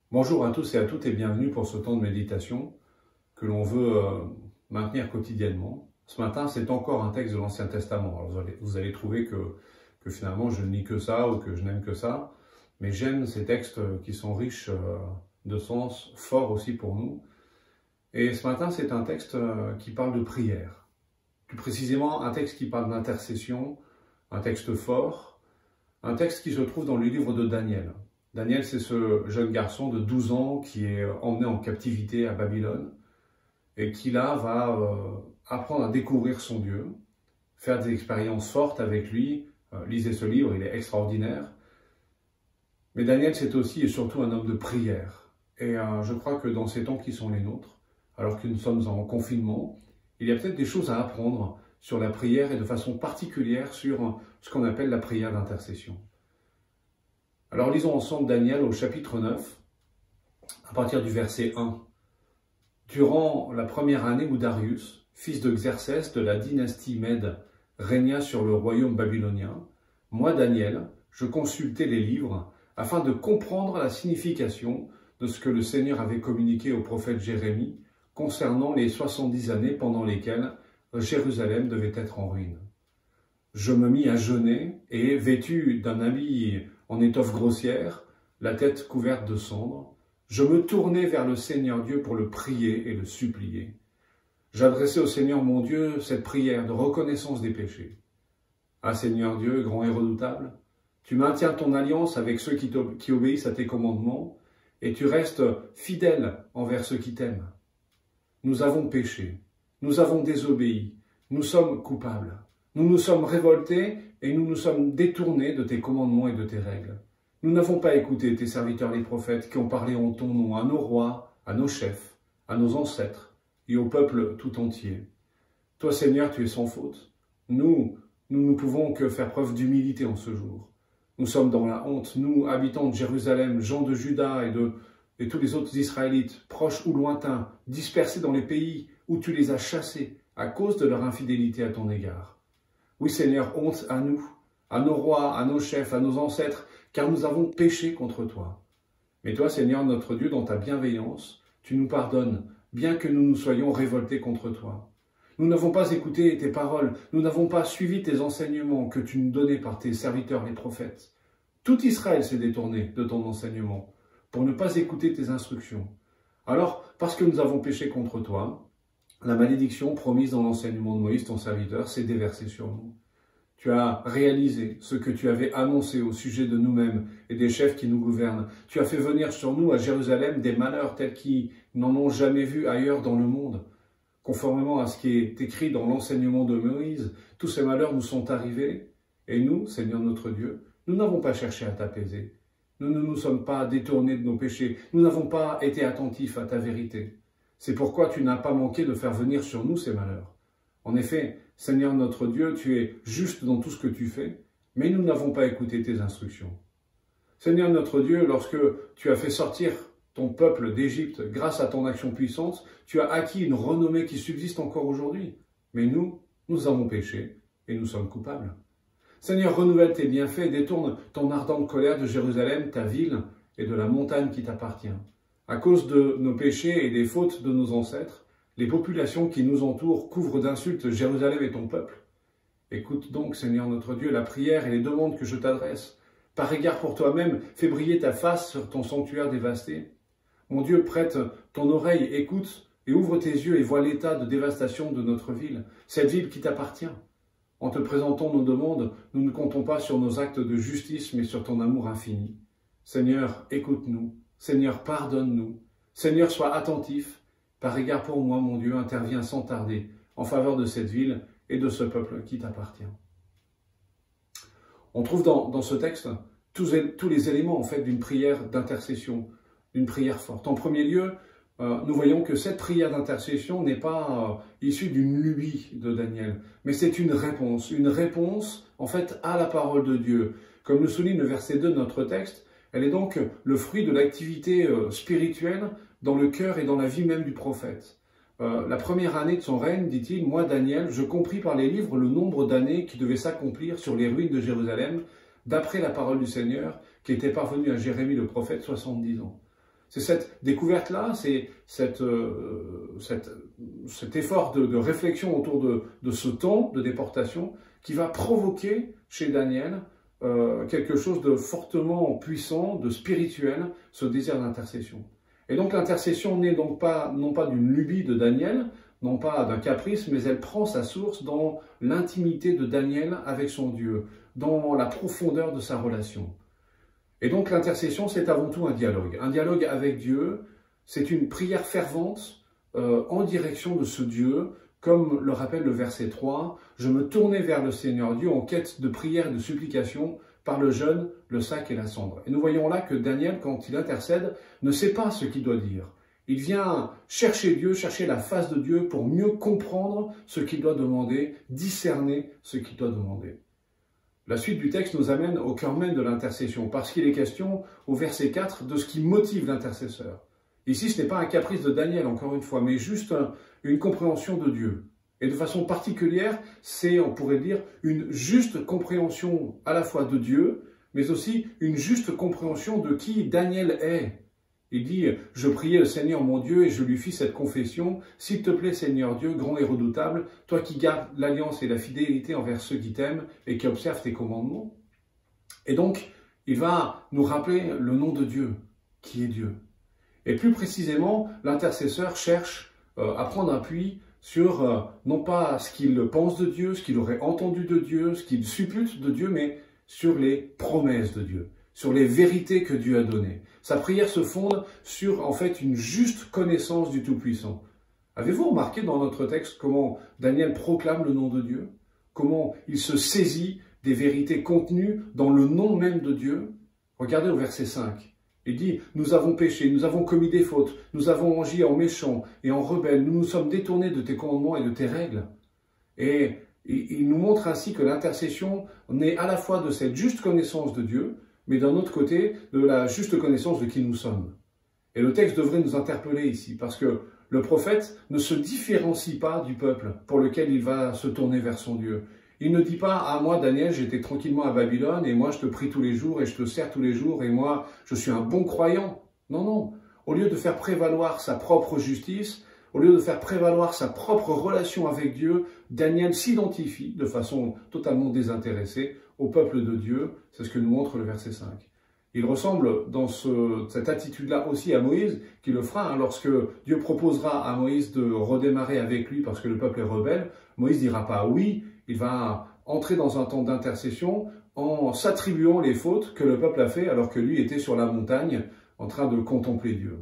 Bonjour à tous et à toutes et bienvenue pour ce temps de méditation que l'on veut maintenir quotidiennement. Ce matin, c'est encore un texte de l'Ancien Testament. Alors vous allez trouver que finalement je ne lis que ça ou que je n'aime que ça, mais j'aime ces textes qui sont riches de sens, forts aussi pour nous. Et ce matin, c'est un texte qui parle de prière. Plus précisément, un texte qui parle d'intercession, un texte fort, un texte qui se trouve dans le livre de Daniel. Daniel, c'est ce jeune garçon de 12 ans qui est emmené en captivité à Babylone et qui là va apprendre à découvrir son Dieu, faire des expériences fortes avec lui. Lisez ce livre, il est extraordinaire. Mais Daniel, c'est aussi et surtout un homme de prière. Et je crois que dans ces temps qui sont les nôtres, alors que nous sommes en confinement, il y a peut-être des choses à apprendre sur la prière et de façon particulière sur ce qu'on appelle la prière d'intercession. Alors lisons ensemble Daniel au chapitre 9, à partir du verset 1. Durant la première année où Darius, fils de Xerxès de la dynastie Mède, régna sur le royaume babylonien, moi Daniel, je consultai les livres afin de comprendre la signification de ce que le Seigneur avait communiqué au prophète Jérémie concernant les 70 années pendant lesquelles Jérusalem devait être en ruine. Je me mis à jeûner et, vêtu d'un habit en étoffe grossière, la tête couverte de cendres, je me tournai vers le Seigneur Dieu pour le prier et le supplier. J'adressai au Seigneur mon Dieu cette prière de reconnaissance des péchés. Ah Seigneur Dieu, grand et redoutable, tu maintiens ton alliance avec ceux qui obéissent à tes commandements et tu restes fidèle envers ceux qui t'aiment. Nous avons péché, nous avons désobéi, nous sommes coupables. Nous nous sommes révoltés et nous nous sommes détournés de tes commandements et de tes règles. Nous n'avons pas écouté tes serviteurs les prophètes qui ont parlé en ton nom à nos rois, à nos chefs, à nos ancêtres et au peuple tout entier. Toi Seigneur, tu es sans faute. Nous ne pouvons que faire preuve d'humilité en ce jour. Nous sommes dans la honte, nous, habitants de Jérusalem, gens de Juda et tous les autres Israélites, proches ou lointains, dispersés dans les pays où tu les as chassés à cause de leur infidélité à ton égard. Oui Seigneur, honte à nous, à nos rois, à nos chefs, à nos ancêtres, car nous avons péché contre toi. Mais toi Seigneur notre Dieu, dans ta bienveillance, tu nous pardonnes, bien que nous nous soyons révoltés contre toi. Nous n'avons pas écouté tes paroles, nous n'avons pas suivi tes enseignements que tu nous donnais par tes serviteurs les prophètes. Tout Israël s'est détourné de ton enseignement, pour ne pas écouter tes instructions. Alors, parce que nous avons péché contre toi, la malédiction promise dans l'enseignement de Moïse, ton serviteur, s'est déversée sur nous. Tu as réalisé ce que tu avais annoncé au sujet de nous-mêmes et des chefs qui nous gouvernent. Tu as fait venir sur nous à Jérusalem des malheurs tels qu'ils n'en ont jamais vu ailleurs dans le monde. Conformément à ce qui est écrit dans l'enseignement de Moïse, tous ces malheurs nous sont arrivés et nous, Seigneur notre Dieu, nous n'avons pas cherché à t'apaiser. Nous ne nous sommes pas détournés de nos péchés. Nous n'avons pas été attentifs à ta vérité. C'est pourquoi tu n'as pas manqué de faire venir sur nous ces malheurs. En effet, Seigneur notre Dieu, tu es juste dans tout ce que tu fais, mais nous n'avons pas écouté tes instructions. Seigneur notre Dieu, lorsque tu as fait sortir ton peuple d'Égypte grâce à ton action puissante, tu as acquis une renommée qui subsiste encore aujourd'hui. Mais nous avons péché et nous sommes coupables. Seigneur, renouvelle tes bienfaits et détourne ton ardente colère de Jérusalem, ta ville et de la montagne qui t'appartient. À cause de nos péchés et des fautes de nos ancêtres, les populations qui nous entourent couvrent d'insultes Jérusalem et ton peuple. Écoute donc, Seigneur notre Dieu, la prière et les demandes que je t'adresse. Par égard pour toi-même, fais briller ta face sur ton sanctuaire dévasté. Mon Dieu, prête ton oreille, écoute et ouvre tes yeux et vois l'état de dévastation de notre ville, cette ville qui t'appartient. En te présentant nos demandes, nous ne comptons pas sur nos actes de justice, mais sur ton amour infini. Seigneur, écoute-nous. Seigneur, pardonne-nous. Seigneur, sois attentif. Par égard pour moi, mon Dieu, interviens sans tarder en faveur de cette ville et de ce peuple qui t'appartient. On trouve dans ce texte tous les éléments en fait d'une prière d'intercession, d'une prière forte. En premier lieu, nous voyons que cette prière d'intercession n'est pas issue d'une lubie de Daniel, mais c'est une réponse en fait à la parole de Dieu. Comme le souligne le verset 2 de notre texte, elle est donc le fruit de l'activité spirituelle dans le cœur et dans la vie même du prophète. La première année de son règne, dit-il, moi Daniel, je compris par les livres le nombre d'années qui devaient s'accomplir sur les ruines de Jérusalem, d'après la parole du Seigneur, qui était parvenue à Jérémie le prophète 70 ans. C'est cette découverte-là, c'est cet effort de réflexion autour de ce temps de déportation qui va provoquer chez Daniel quelque chose de fortement puissant, de spirituel, ce désir d'intercession. Et donc l'intercession n'est donc pas, non pas d'une lubie de Daniel, non pas d'un caprice, mais elle prend sa source dans l'intimité de Daniel avec son Dieu, dans la profondeur de sa relation. Et donc l'intercession, c'est avant tout un dialogue avec Dieu, c'est une prière fervente en direction de ce Dieu, comme le rappelle le verset 3, « Je me tournais vers le Seigneur Dieu en quête de prière et de supplication par le jeûne, le sac et la cendre. » Et nous voyons là que Daniel, quand il intercède, ne sait pas ce qu'il doit dire. Il vient chercher Dieu, chercher la face de Dieu pour mieux comprendre ce qu'il doit demander, discerner ce qu'il doit demander. La suite du texte nous amène au cœur même de l'intercession, parce qu'il est question, au verset 4, de ce qui motive l'intercesseur. Ici, ce n'est pas un caprice de Daniel, encore une fois, mais juste une compréhension de Dieu. Et de façon particulière, c'est, on pourrait dire, une juste compréhension à la fois de Dieu, mais aussi une juste compréhension de qui Daniel est. Il dit « Je priais le Seigneur mon Dieu et je lui fis cette confession. S'il te plaît, Seigneur Dieu, grand et redoutable, toi qui gardes l'alliance et la fidélité envers ceux qui t'aiment et qui observent tes commandements. » Et donc, il va nous rappeler le nom de Dieu, qui est Dieu. Et plus précisément, l'intercesseur cherche à prendre appui sur non pas ce qu'il pense de Dieu, ce qu'il aurait entendu de Dieu, ce qu'il suppute de Dieu, mais sur les promesses de Dieu, sur les vérités que Dieu a données. Sa prière se fonde sur, en fait, une juste connaissance du Tout-Puissant. Avez-vous remarqué dans notre texte comment Daniel proclame le nom de Dieu? Comment il se saisit des vérités contenues dans le nom même de Dieu? Regardez au verset 5. Il dit « Nous avons péché, nous avons commis des fautes, nous avons agi en méchants et en rebelles, nous nous sommes détournés de tes commandements et de tes règles. » Et il nous montre ainsi que l'intercession naît à la fois de cette juste connaissance de Dieu, mais d'un autre côté, de la juste connaissance de qui nous sommes. Et le texte devrait nous interpeller ici, parce que le prophète ne se différencie pas du peuple pour lequel il va se tourner vers son Dieu. Il ne dit pas « Ah, moi, Daniel, j'étais tranquillement à Babylone, et moi, je te prie tous les jours, et je te sers tous les jours, et moi, je suis un bon croyant. » Non, non. Au lieu de faire prévaloir sa propre justice, au lieu de faire prévaloir sa propre relation avec Dieu, Daniel s'identifie de façon totalement désintéressée au peuple de Dieu. C'est ce que nous montre le verset 5. Il ressemble dans cette attitude-là aussi à Moïse, qui le fera lorsque Dieu proposera à Moïse de redémarrer avec lui parce que le peuple est rebelle. Moïse dira pas oui, il va entrer dans un temps d'intercession en s'attribuant les fautes que le peuple a fait alors que lui était sur la montagne en train de contempler Dieu.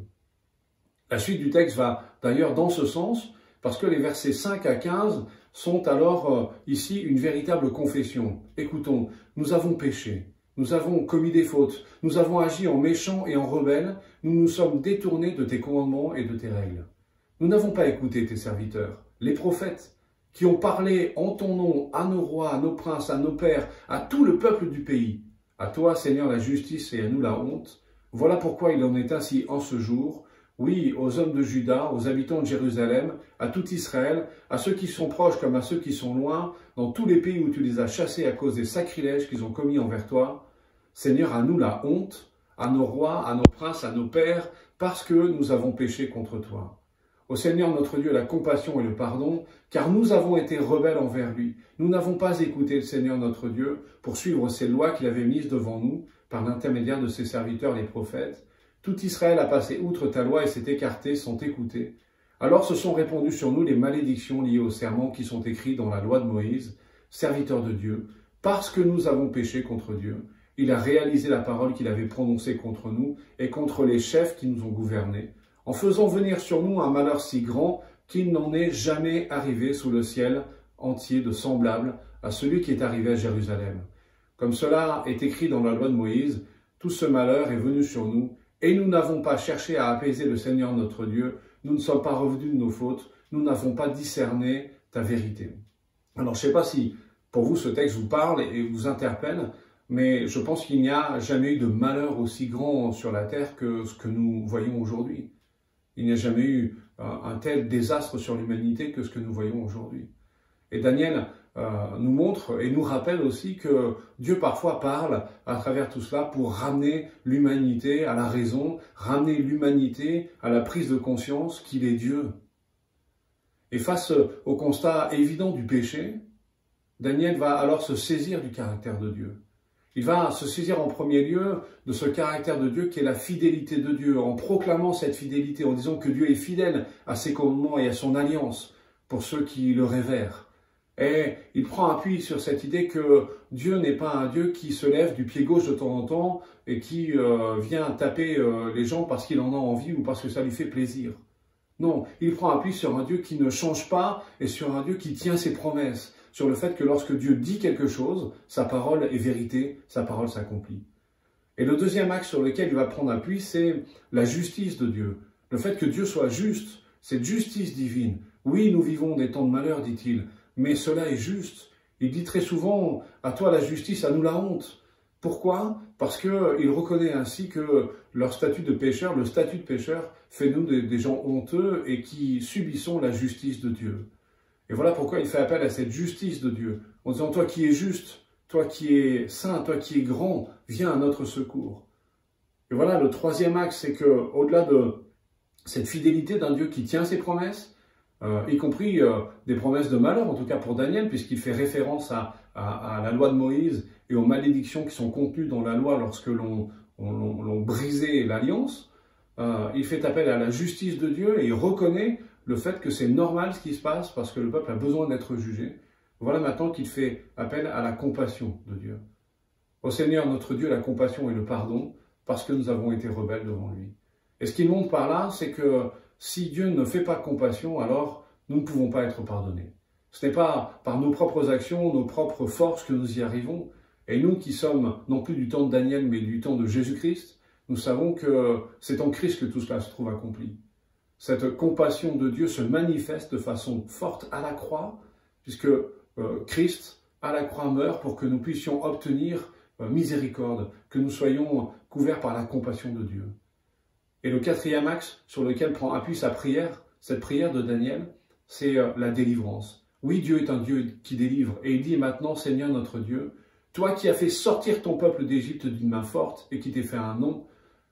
La suite du texte va d'ailleurs dans ce sens, parce que les versets 5 à 15 sont alors ici une véritable confession. Écoutons, nous avons péché, nous avons commis des fautes, nous avons agi en méchants et en rebelles, nous nous sommes détournés de tes commandements et de tes règles. Nous n'avons pas écouté tes serviteurs, les prophètes, qui ont parlé en ton nom à nos rois, à nos princes, à nos pères, à tout le peuple du pays. À toi, Seigneur, la justice et à nous la honte. Voilà pourquoi il en est ainsi en ce jour. Oui, aux hommes de Juda, aux habitants de Jérusalem, à tout Israël, à ceux qui sont proches comme à ceux qui sont loin, dans tous les pays où tu les as chassés à cause des sacrilèges qu'ils ont commis envers toi. Seigneur, à nous la honte, à nos rois, à nos princes, à nos pères, parce que nous avons péché contre toi. Au Seigneur notre Dieu la compassion et le pardon, car nous avons été rebelles envers lui. Nous n'avons pas écouté le Seigneur notre Dieu pour suivre ses lois qu'il avait mises devant nous par l'intermédiaire de ses serviteurs les prophètes. Tout Israël a passé outre ta loi et s'est écarté sans t'écouter. Alors se sont répandues sur nous les malédictions liées aux serments qui sont écrits dans la loi de Moïse, serviteur de Dieu, parce que nous avons péché contre Dieu. Il a réalisé la parole qu'il avait prononcée contre nous et contre les chefs qui nous ont gouvernés, en faisant venir sur nous un malheur si grand qu'il n'en est jamais arrivé sous le ciel entier de semblable à celui qui est arrivé à Jérusalem. Comme cela est écrit dans la loi de Moïse, tout ce malheur est venu sur nous, et nous n'avons pas cherché à apaiser le Seigneur notre Dieu, nous ne sommes pas revenus de nos fautes, nous n'avons pas discerné ta vérité. Alors je ne sais pas si pour vous ce texte vous parle et vous interpelle, mais je pense qu'il n'y a jamais eu de malheur aussi grand sur la terre que ce que nous voyons aujourd'hui. Il n'y a jamais eu un tel désastre sur l'humanité que ce que nous voyons aujourd'hui. Et Daniel nous montre et nous rappelle aussi que Dieu parfois parle à travers tout cela pour ramener l'humanité à la raison, ramener l'humanité à la prise de conscience qu'il est Dieu. Et face au constat évident du péché, Daniel va alors se saisir du caractère de Dieu. Il va se saisir en premier lieu de ce caractère de Dieu qui est la fidélité de Dieu, en proclamant cette fidélité, en disant que Dieu est fidèle à ses commandements et à son alliance pour ceux qui le révèrent. Et il prend appui sur cette idée que Dieu n'est pas un Dieu qui se lève du pied gauche de temps en temps et qui vient taper les gens parce qu'il en a envie ou parce que ça lui fait plaisir. Non, il prend appui sur un Dieu qui ne change pas et sur un Dieu qui tient ses promesses, sur le fait que lorsque Dieu dit quelque chose, sa parole est vérité, sa parole s'accomplit. Et le deuxième axe sur lequel il va prendre appui, c'est la justice de Dieu. Le fait que Dieu soit juste, cette justice divine. Oui, nous vivons des temps de malheur, dit-il, mais cela est juste. Il dit très souvent, à toi la justice, à nous la honte. Pourquoi? Parce qu'il reconnaît ainsi que leur statut de pécheur, le statut de pécheur, fait nous des gens honteux et qui subissons la justice de Dieu. Et voilà pourquoi il fait appel à cette justice de Dieu, en disant, toi qui es juste, toi qui es saint, toi qui es grand, viens à notre secours. Et voilà, le troisième axe, c'est que au-delà de cette fidélité d'un Dieu qui tient ses promesses, y compris des promesses de malheur, en tout cas pour Daniel, puisqu'il fait référence à la loi de Moïse et aux malédictions qui sont contenues dans la loi lorsque l'on brisait l'alliance, il fait appel à la justice de Dieu et il reconnaît le fait que c'est normal ce qui se passe parce que le peuple a besoin d'être jugé. Voilà maintenant qu'il fait appel à la compassion de Dieu. Au Seigneur notre Dieu, la compassion et le pardon parce que nous avons été rebelles devant lui. Et ce qu'il montre par là, c'est que si Dieu ne fait pas compassion, alors nous ne pouvons pas être pardonnés. Ce n'est pas par nos propres actions, nos propres forces que nous y arrivons. Et nous qui sommes non plus du temps de Daniel, mais du temps de Jésus-Christ, nous savons que c'est en Christ que tout cela se trouve accompli. Cette compassion de Dieu se manifeste de façon forte à la croix, puisque Christ, à la croix, meurt pour que nous puissions obtenir miséricorde, que nous soyons couverts par la compassion de Dieu. Et le quatrième axe sur lequel prend appui sa prière, cette prière de Daniel, c'est la délivrance. Oui, Dieu est un Dieu qui délivre. Et il dit maintenant, Seigneur notre Dieu, toi qui as fait sortir ton peuple d'Égypte d'une main forte et qui t'es fait un nom.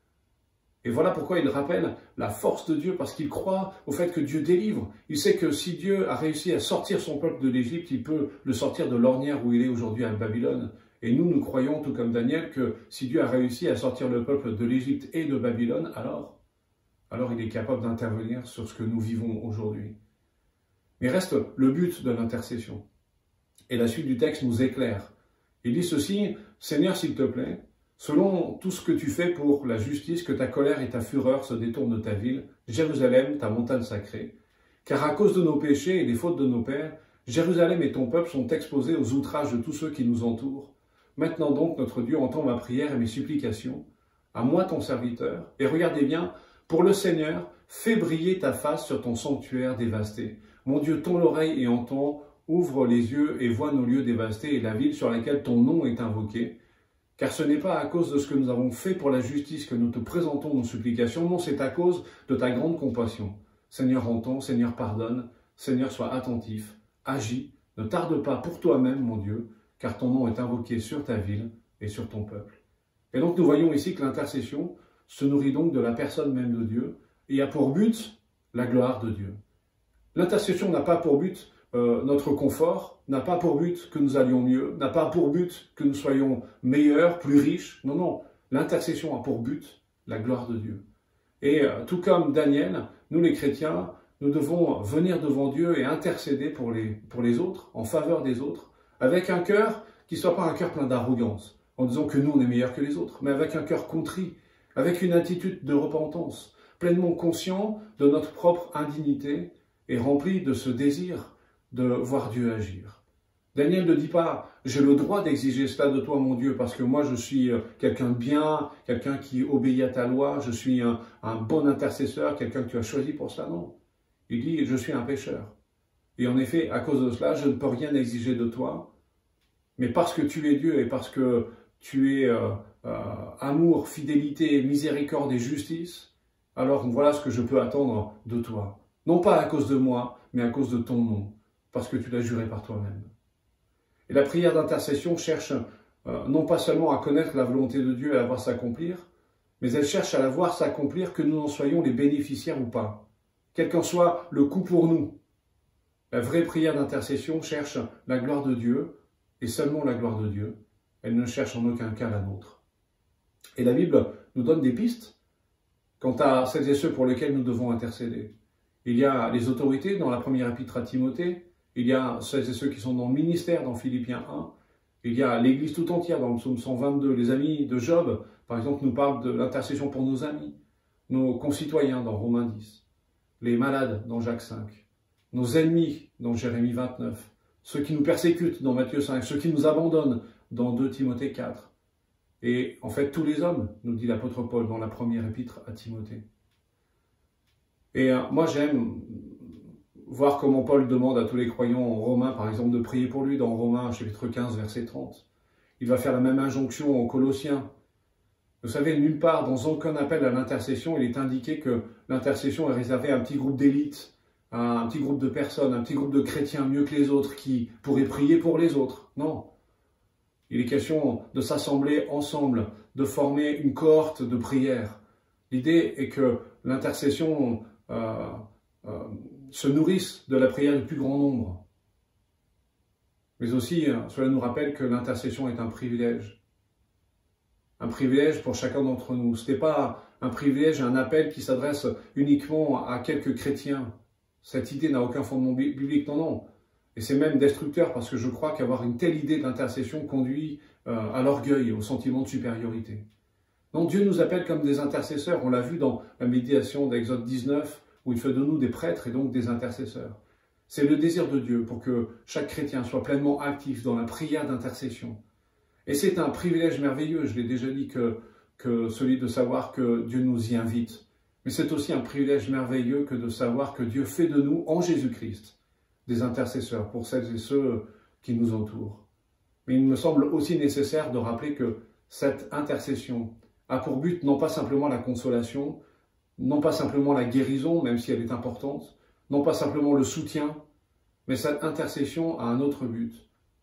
Et voilà pourquoi il rappelle la force de Dieu, parce qu'il croit au fait que Dieu délivre. Il sait que si Dieu a réussi à sortir son peuple de l'Égypte, il peut le sortir de l'ornière où il est aujourd'hui à Babylone. Et nous croyons, tout comme Daniel, que si Dieu a réussi à sortir le peuple de l'Égypte et de Babylone, alors il est capable d'intervenir sur ce que nous vivons aujourd'hui. Mais reste le but de l'intercession. Et la suite du texte nous éclaire. Il dit ceci, « Seigneur, s'il te plaît, selon tout ce que tu fais pour la justice, que ta colère et ta fureur se détournent de ta ville, Jérusalem, ta montagne sacrée, car à cause de nos péchés et des fautes de nos pères, Jérusalem et ton peuple sont exposés aux outrages de tous ceux qui nous entourent. Maintenant donc, notre Dieu, entend ma prière et mes supplications, à moi ton serviteur, et regardez bien, pour le Seigneur, fais briller ta face sur ton sanctuaire dévasté. Mon Dieu, tends l'oreille et entends, ouvre les yeux et vois nos lieux dévastés et la ville sur laquelle ton nom est invoqué. Car ce n'est pas à cause de ce que nous avons fait pour la justice que nous te présentons nos supplications, non, c'est à cause de ta grande compassion. Seigneur, entends, Seigneur, pardonne, Seigneur, sois attentif, agis, ne tarde pas pour toi-même, mon Dieu, car ton nom est invoqué sur ta ville et sur ton peuple. Et donc nous voyons ici que l'intercession se nourrit donc de la personne même de Dieu et a pour but la gloire de Dieu. L'intercession n'a pas pour but notre confort, n'a pas pour but que nous allions mieux, n'a pas pour but que nous soyons meilleurs, plus riches. Non, non, l'intercession a pour but la gloire de Dieu. Et tout comme Daniel, nous les chrétiens, nous devons venir devant Dieu et intercéder pour les autres, en faveur des autres, avec un cœur qui ne soit pas un cœur plein d'arrogance, en disant que nous on est meilleurs que les autres, mais avec un cœur contrit, avec une attitude de repentance, pleinement conscient de notre propre indignité et rempli de ce désir de voir Dieu agir. Daniel ne dit pas « j'ai le droit d'exiger cela de toi, mon Dieu, parce que moi je suis quelqu'un de bien, quelqu'un qui obéit à ta loi, je suis un bon intercesseur, quelqu'un que tu as choisi pour cela. » Non. Il dit « je suis un pécheur. Et en effet, à cause de cela, je ne peux rien exiger de toi, mais parce que tu es Dieu et parce que tu es amour, fidélité, miséricorde et justice, alors voilà ce que je peux attendre de toi. Non pas à cause de moi, mais à cause de ton nom, parce que tu l'as juré par toi-même. » Et la prière d'intercession cherche non pas seulement à connaître la volonté de Dieu et à la voir s'accomplir, mais elle cherche à la voir s'accomplir que nous en soyons les bénéficiaires ou pas, quel qu'en soit le coût pour nous. La vraie prière d'intercession cherche la gloire de Dieu, et seulement la gloire de Dieu. Elle ne cherche en aucun cas la nôtre. Et la Bible nous donne des pistes quant à celles et ceux pour lesquels nous devons intercéder. Il y a les autorités dans la première épître à Timothée, il y a celles et ceux qui sont dans le ministère dans Philippiens 1, il y a l'Église tout entière dans le psaume 122, les amis de Job, par exemple, nous parlent de l'intercession pour nos amis, nos concitoyens dans Romains 10, les malades dans Jacques 5, nos ennemis dans Jérémie 29, ceux qui nous persécutent dans Matthieu 5, ceux qui nous abandonnent dans 2 Timothée 4. Et en fait, tous les hommes, nous dit l'apôtre Paul dans la première épître à Timothée. Et moi, j'aime voir comment Paul demande à tous les croyants en Romains, par exemple, de prier pour lui dans Romains chapitre 15, verset 30. Il va faire la même injonction aux Colossiens. Vous savez, nulle part, dans aucun appel à l'intercession, il est indiqué que l'intercession est réservée à un petit groupe d'élite, à un petit groupe de personnes, un petit groupe de chrétiens mieux que les autres qui pourraient prier pour les autres. Non. Il est question de s'assembler ensemble, de former une cohorte de prière. L'idée est que l'intercession se nourrisse de la prière du plus grand nombre. Mais aussi, cela nous rappelle que l'intercession est un privilège. Un privilège pour chacun d'entre nous. Ce n'est pas un privilège, un appel qui s'adresse uniquement à quelques chrétiens. Cette idée n'a aucun fondement biblique, non, non. Et c'est même destructeur parce que je crois qu'avoir une telle idée d'intercession conduit à l'orgueil et au sentiment de supériorité. Non, Dieu nous appelle comme des intercesseurs. On l'a vu dans la méditation d'Exode 19, où il fait de nous des prêtres et donc des intercesseurs. C'est le désir de Dieu pour que chaque chrétien soit pleinement actif dans la prière d'intercession. Et c'est un privilège merveilleux, je l'ai déjà dit, que celui de savoir que Dieu nous y invite. Mais c'est aussi un privilège merveilleux que de savoir que Dieu fait de nous, en Jésus-Christ, des intercesseurs pour celles et ceux qui nous entourent. Mais il me semble aussi nécessaire de rappeler que cette intercession a pour but non pas simplement la consolation, non pas simplement la guérison, même si elle est importante, non pas simplement le soutien, mais cette intercession a un autre but,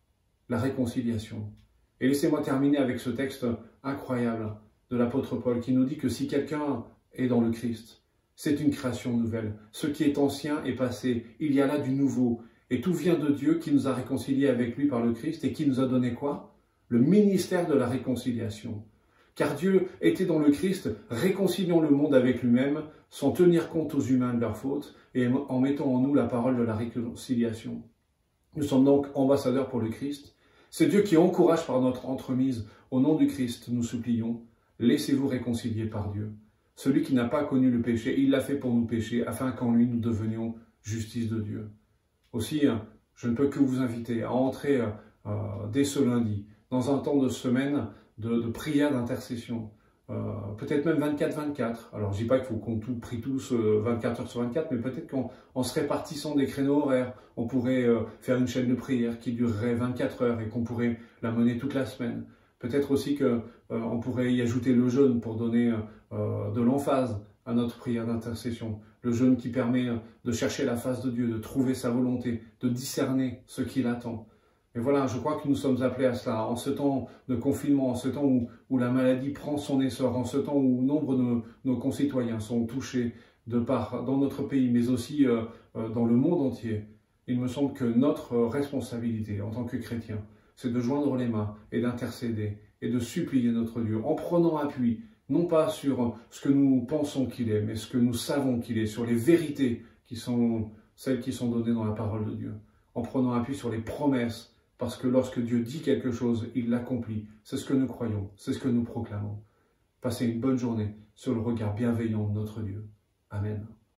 la réconciliation. Et laissez-moi terminer avec ce texte incroyable de l'apôtre Paul qui nous dit que si quelqu'un est dans le Christ, c'est une création nouvelle. Ce qui est ancien est passé, il y a là du nouveau. Et tout vient de Dieu qui nous a réconciliés avec lui par le Christ et qui nous a donné quoi? Le ministère de la réconciliation. Car Dieu était dans le Christ, réconciliant le monde avec lui-même, sans tenir compte aux humains de leurs fautes, et en mettant en nous la parole de la réconciliation. Nous sommes donc ambassadeurs pour le Christ. C'est Dieu qui encourage par notre entremise. Au nom du Christ, nous supplions, laissez-vous réconcilier par Dieu. Celui qui n'a pas connu le péché, il l'a fait pour nous pécher, afin qu'en lui nous devenions justice de Dieu. Aussi, je ne peux que vous inviter à entrer dès ce lundi, dans un temps de semaine, de prière d'intercession, peut-être même 24-24. Alors je ne dis pas qu'il faut qu'on prie tous 24 heures sur 24, mais peut-être qu'en se répartissant des créneaux horaires, on pourrait faire une chaîne de prière qui durerait 24 heures et qu'on pourrait la mener toute la semaine. Peut-être aussi qu'on pourrait y ajouter le jeûne pour donner de l'emphase à notre prière d'intercession. Le jeûne qui permet de chercher la face de Dieu, de trouver sa volonté, de discerner ce qu'il attend. Et voilà, je crois que nous sommes appelés à cela, en ce temps de confinement, en ce temps où la maladie prend son essor, en ce temps où nombre de nos concitoyens sont touchés dans notre pays, mais aussi dans le monde entier. Il me semble que notre responsabilité en tant que chrétiens, c'est de joindre les mains et d'intercéder et de supplier notre Dieu en prenant appui, non pas sur ce que nous pensons qu'il est, mais ce que nous savons qu'il est, sur les vérités qui sont celles qui sont données dans la parole de Dieu, en prenant appui sur les promesses. Parce que lorsque Dieu dit quelque chose, il l'accomplit. C'est ce que nous croyons, c'est ce que nous proclamons. Passez une bonne journée sur le regard bienveillant de notre Dieu. Amen.